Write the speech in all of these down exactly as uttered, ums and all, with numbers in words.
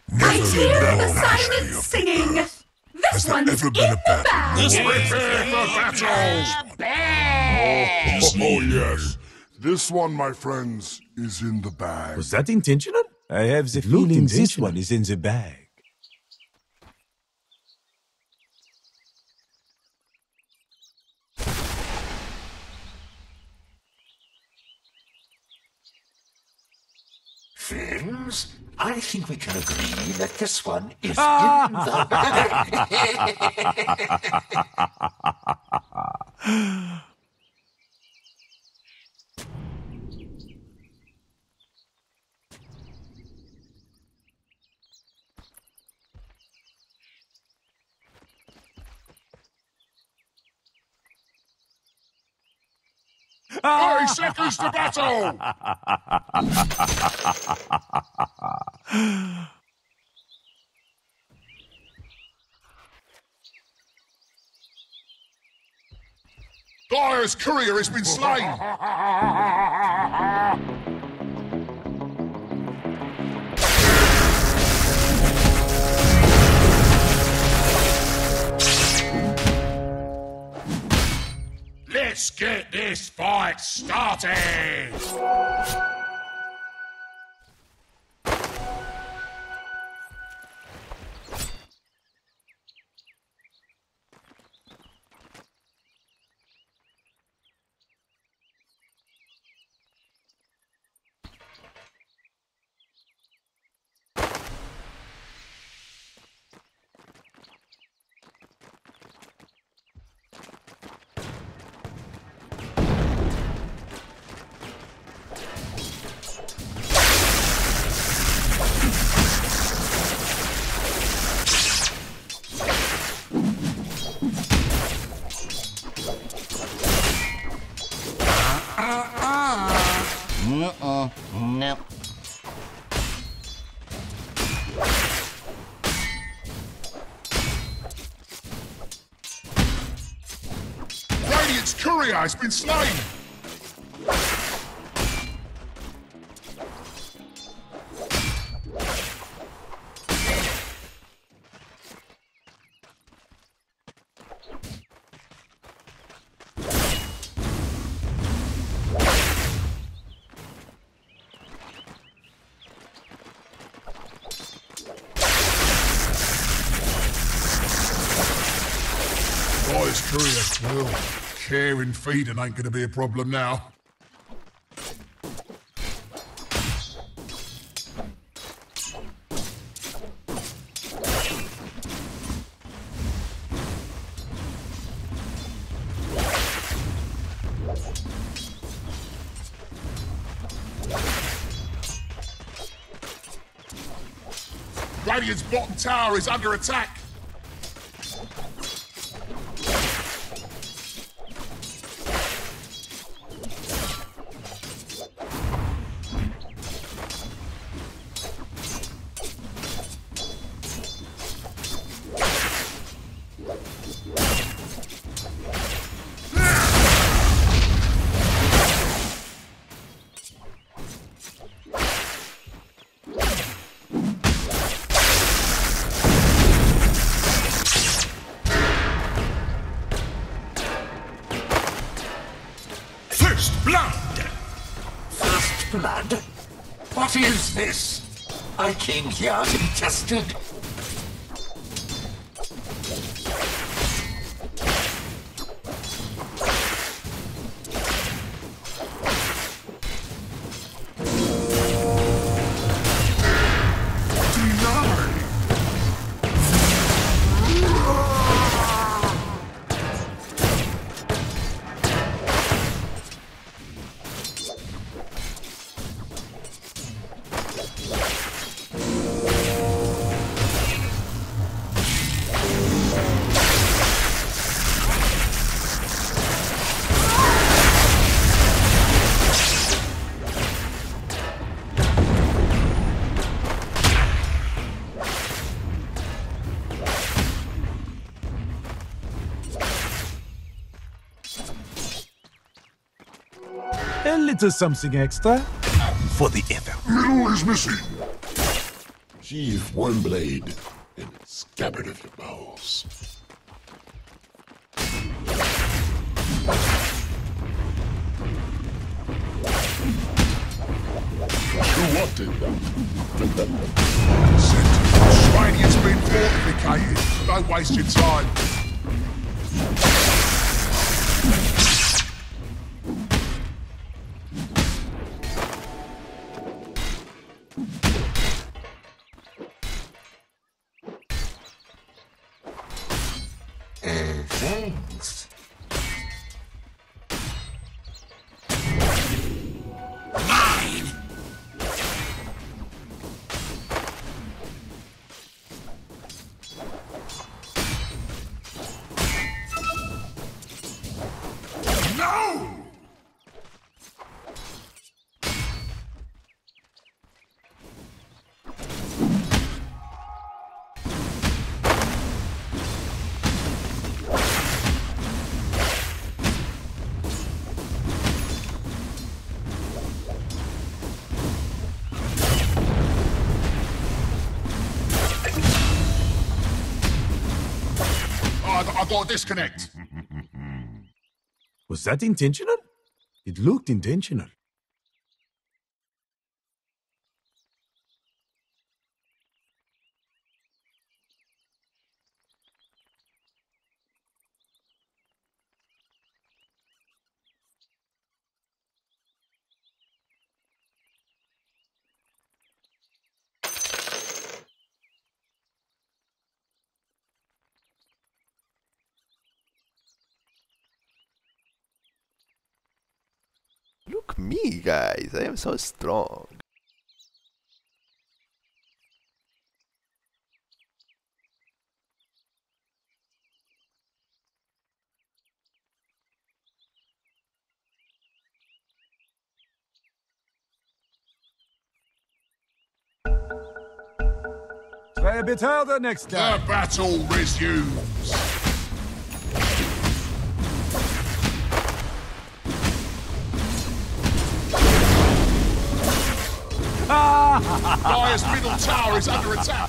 Never I hear known the history silent of singing. Earth. This Has there one's ever in been a the battle? bag. This prepare for battle! Oh, oh, yes. This one, my friends, is in the bag. Was that intentional? I have the It looked feeling this intentional. one is in the bag. Friends, I think we can agree that this one is in the bag. Five seconds to battle! Dire's courier has been slain! Let's get this fight started! Uh-uh. No. Radiant's courier has been slain! Dire's courier, well, caring feeding ain't gonna be a problem now. Radiant's bottom tower is under attack. First blood! First blood? What is this? I came here to be tested. A little something extra for the effort. Middle is missing. Sheath one blade and scabbard of your bows. You wanted them. Shiniest been fortificated. Don't waste your time. Uh, thanks. Mine! No! I got a disconnect. Was that intentional? It looked intentional. Look me, guys, I am so strong. Try a bit harder next time. The battle resumes. Dire's middle tower is under attack.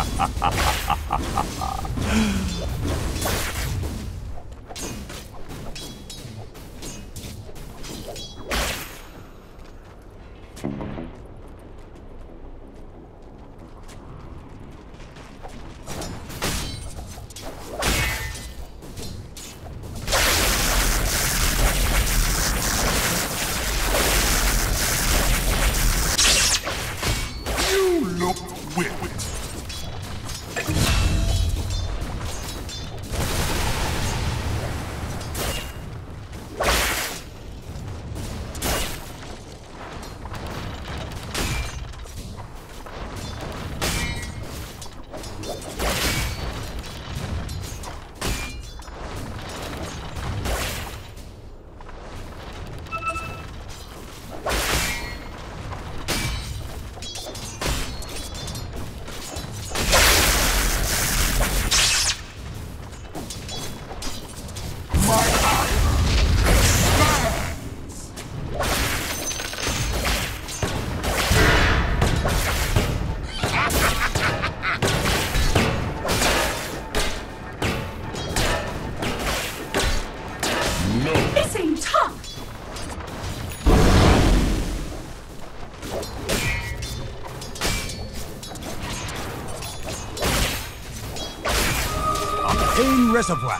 Pain reservoir.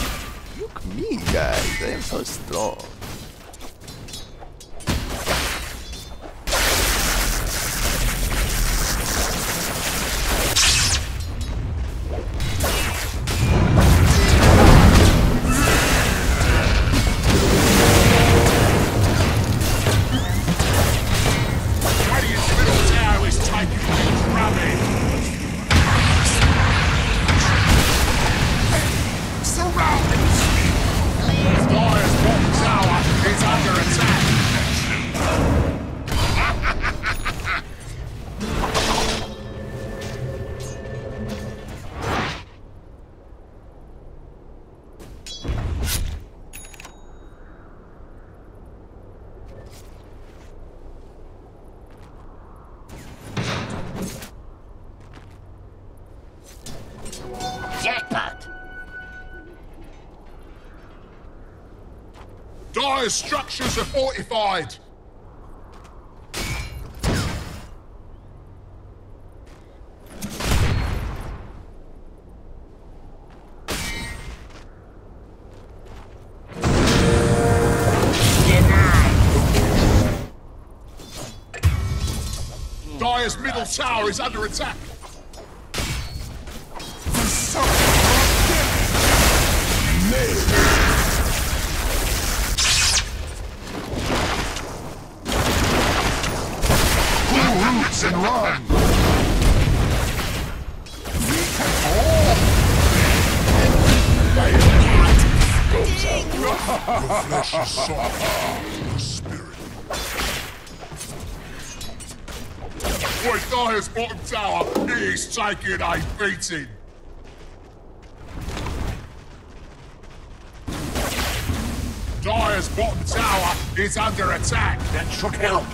Look me, guys, I am so strong. Dire's bottom tower Dire's structures are fortified. Dire's middle tower is under attack. Roots and run! We can all! The flesh is soft, the spirit. Boy, Dire's bottom tower is taking a beating. Dire's bottom tower is under attack. That should help.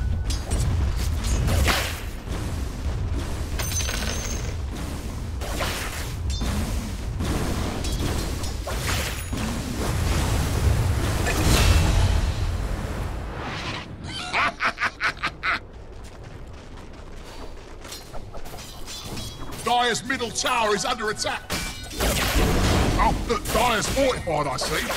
Dire's middle tower is under attack. Oh, look, Dire's fortified, I see.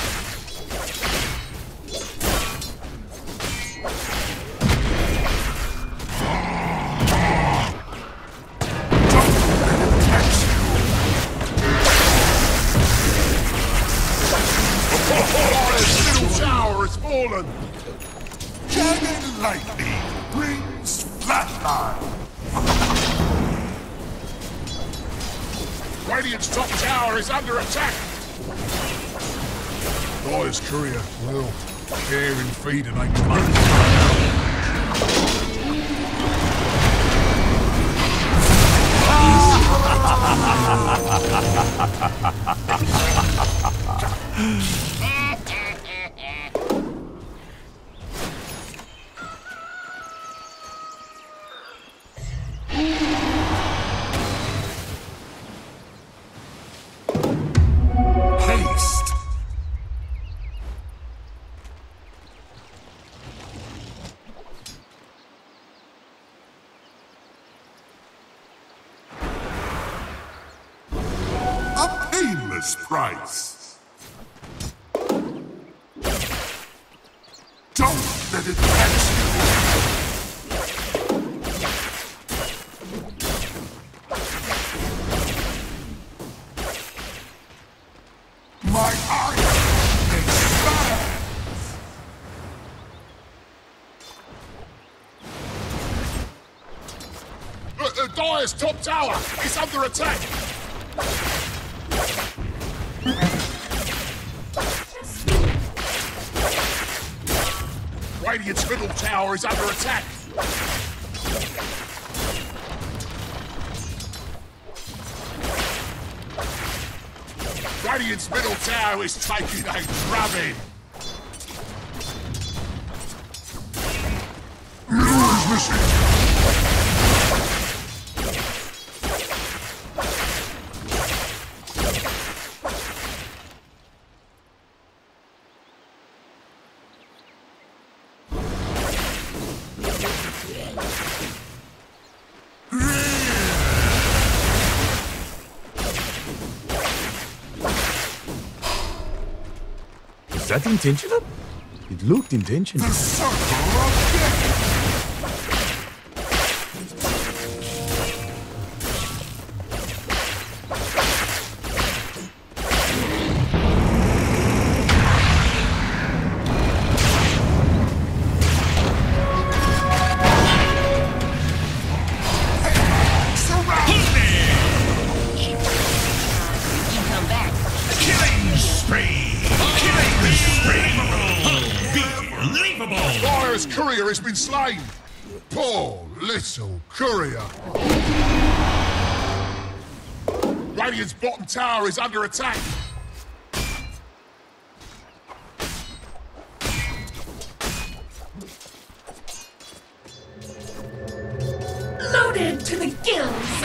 Dire's middle tower has fallen. Jagged lightning brings flatline. Radiant's top tower is under attack. Dire's courier, well, care and feeding ain't much. Haste. A painless price. Don't let it catch you. My iron expands. Look, the Dire's top tower is under attack. Radiant's middle tower is under attack. Radiant's middle tower is taking a drubbing. Mirror's missing. Was that intentional? It looked intentional. The circle of death. Dire's courier has been slain. Poor little courier. Radiant's bottom tower is under attack. Loaded to the gills!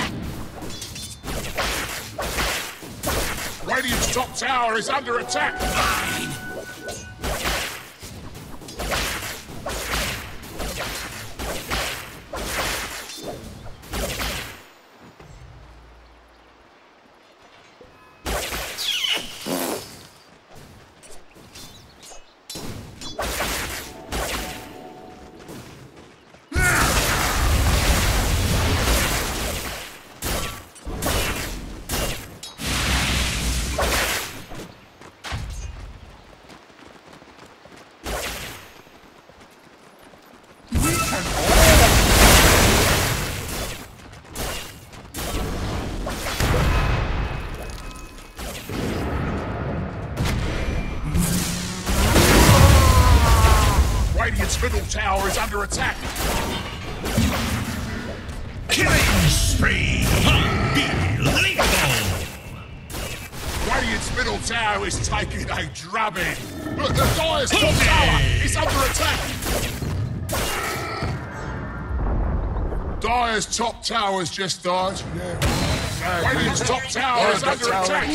Radiant's top tower is under attack. Radiant's middle tower is under attack. Killing spree! Unbelievable! Radiant's middle tower is taking a drubbing. Look, the Dire's top tower is under attack. Dire's top tower's just died. Yeah. Radiant's top tower is under attack.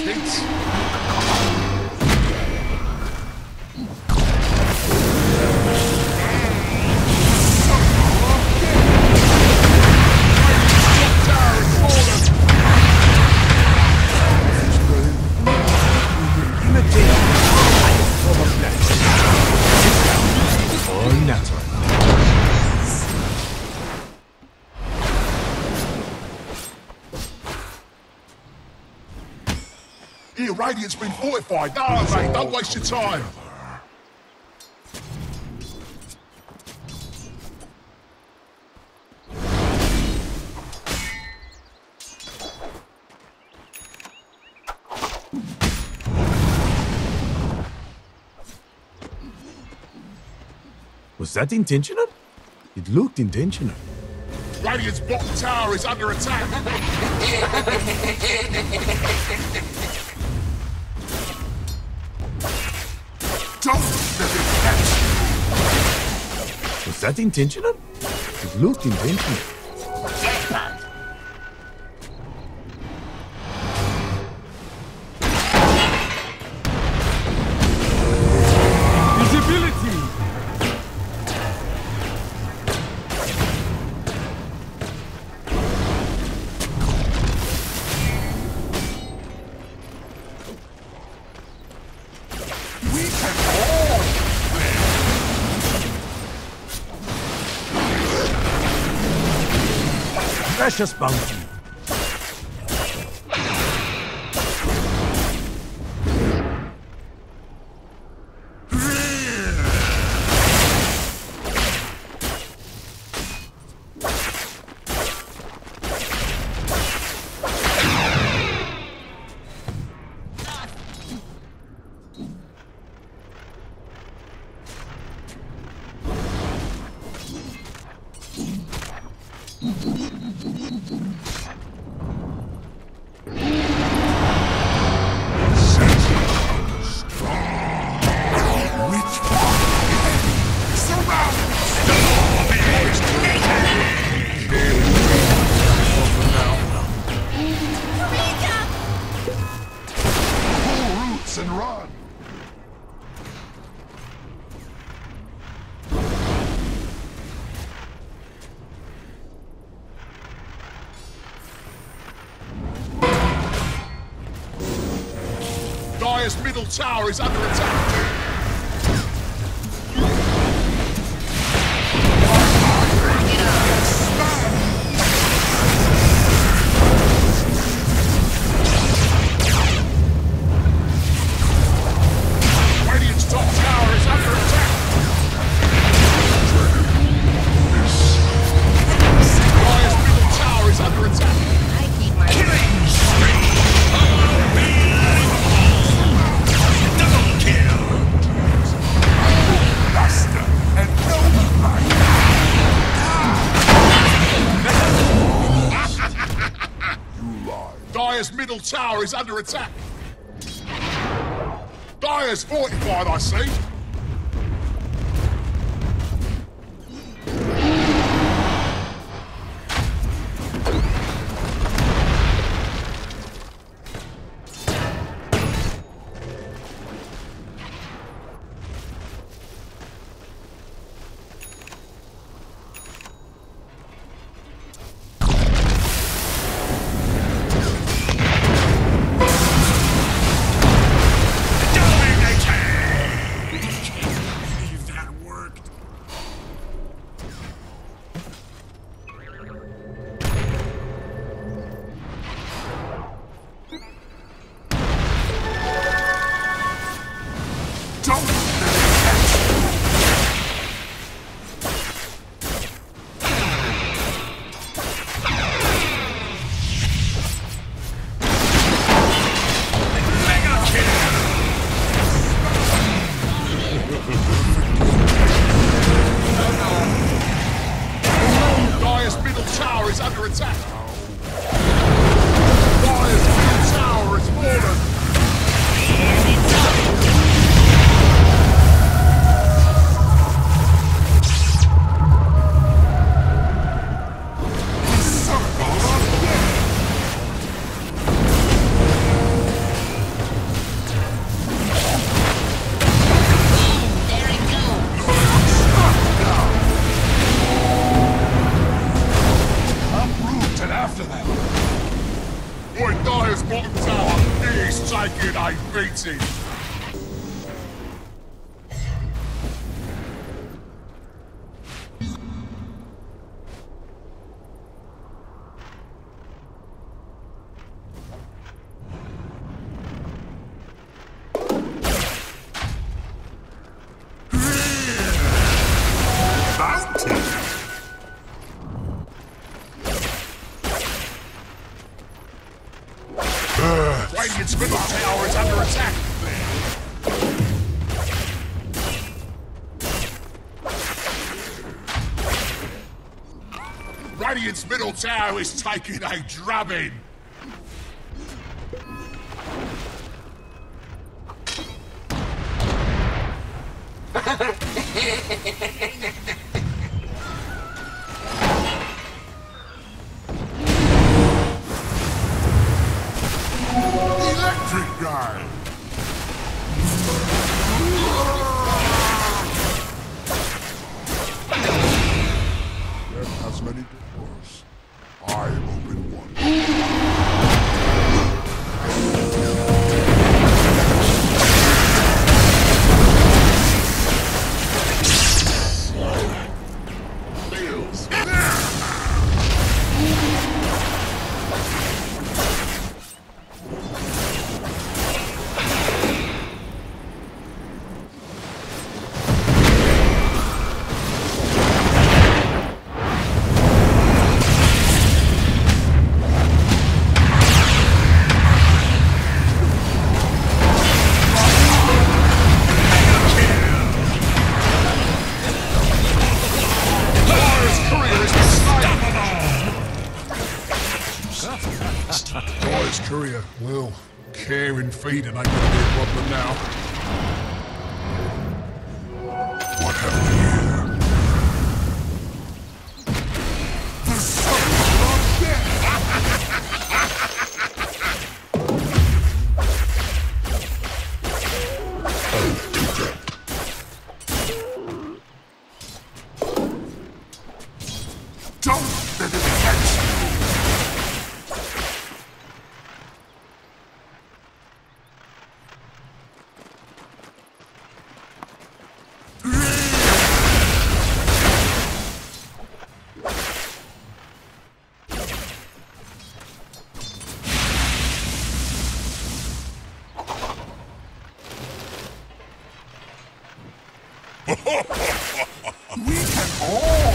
Here, Radiant's been fortified. No, mate, don't waste your time. Was that intentional? It looked intentional. Radiant's bottom tower is under attack. Don't let it catch you. Was that intentional? It looked intentional. Visibility! Precious bounty. And run. Dire's middle tower is under attack. Dire's middle tower is under attack. Dire's fortified, I see. my beating! Radiant's middle tower is under attack! Radiant's middle tower is taking a drubbing! Electric guy! There has many doors. I open one. Boy's courier, well, care and feeding ain't gonna be a problem now. What have we here? The soul of death! Don't let it catch you! We can all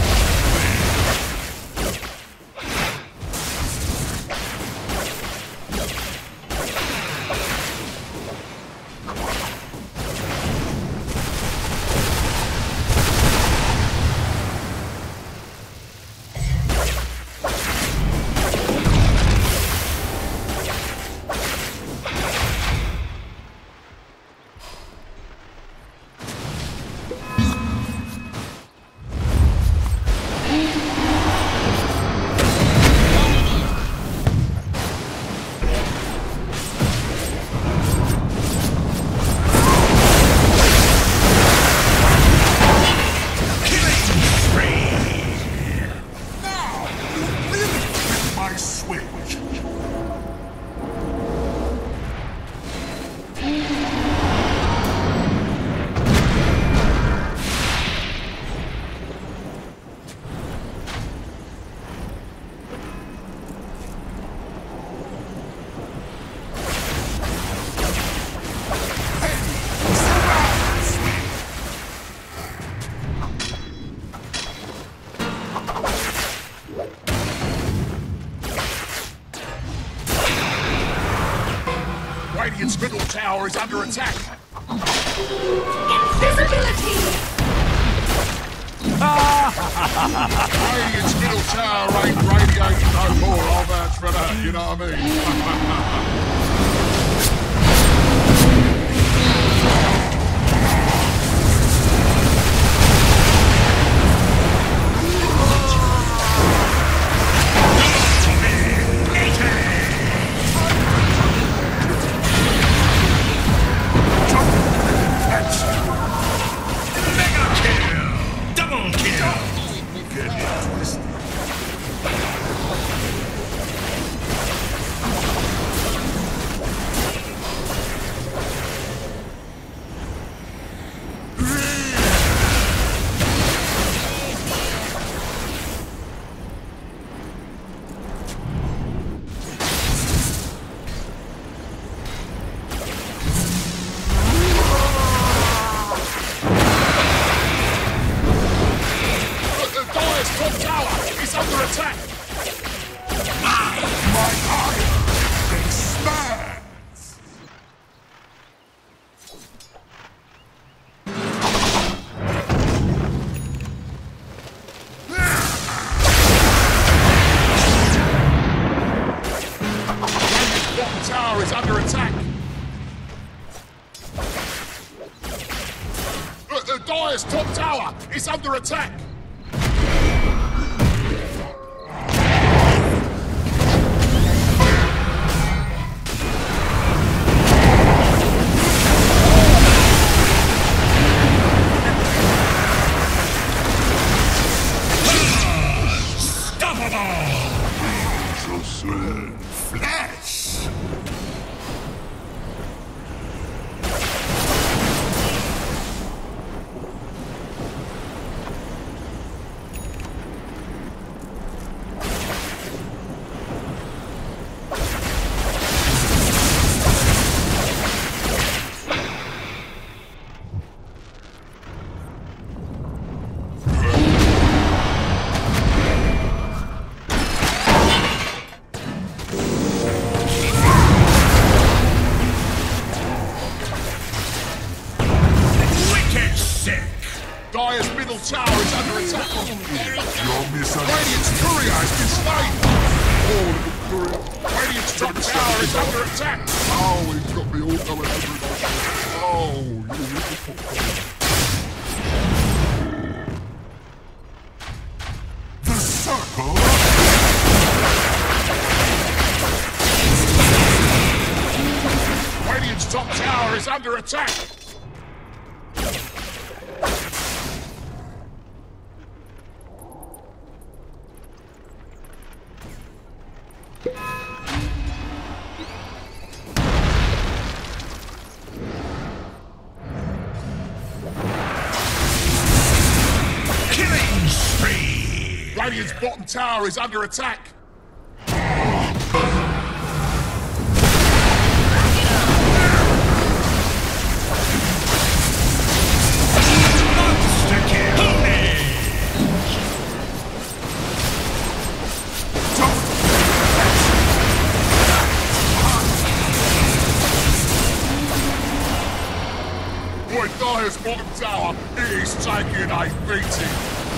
Radiant's middle tower is under attack. Invisibility! Radiant's middle tower ain't radiating no more. I'll vouch for that, you know what I mean? top tower is under attack! My eye expands! Radiant's bottom tower is under attack! The Dire's top tower is under attack! So soon. Flesh! Dire's middle tower is under attack. Your Radiant's courier has been slain. Oh, little courier. Radiant's top tower is under attack. Oh, he's got me all going over. Oh, you little The circle. Radiant's top tower is under attack. Radiant's bottom tower is under attack. Monster kill! Boy, Dire's bottom tower is taking a beating.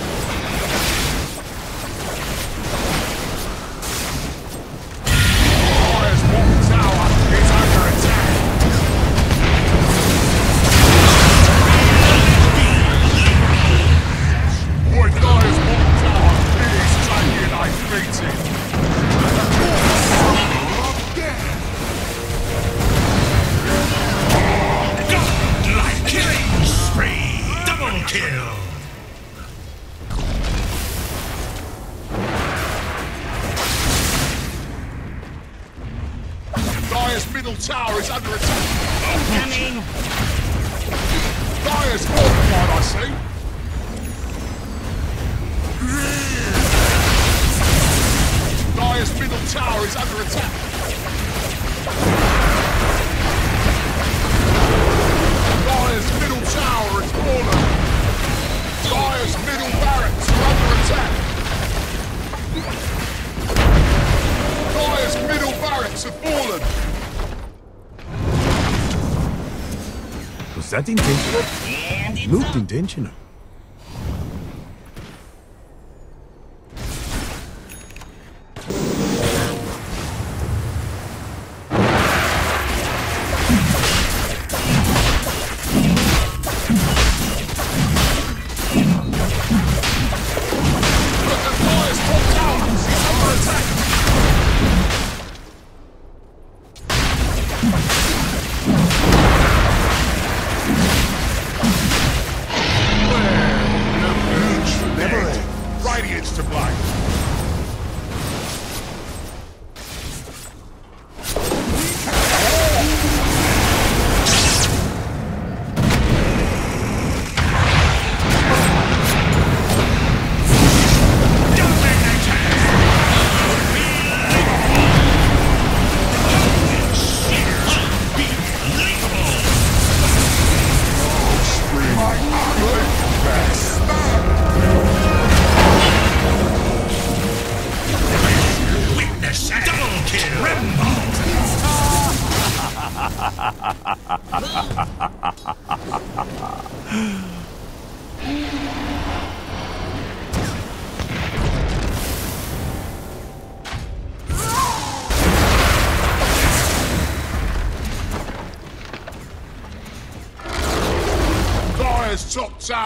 Dire's middle tower is under attack. Coming. Dire's fortified, I see. Dire's middle tower is under attack. Dire's middle tower is fallen. Dire's middle barracks are under attack. Dire's middle barracks have fallen. Was that intentional? It looked intentional. Where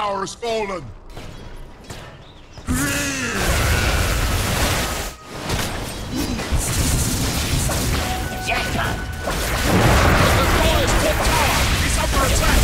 tower has fallen. Jackpot! The Dire's top tower is under attack.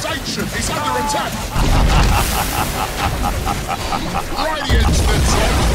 It's under attack! Radiant's the top!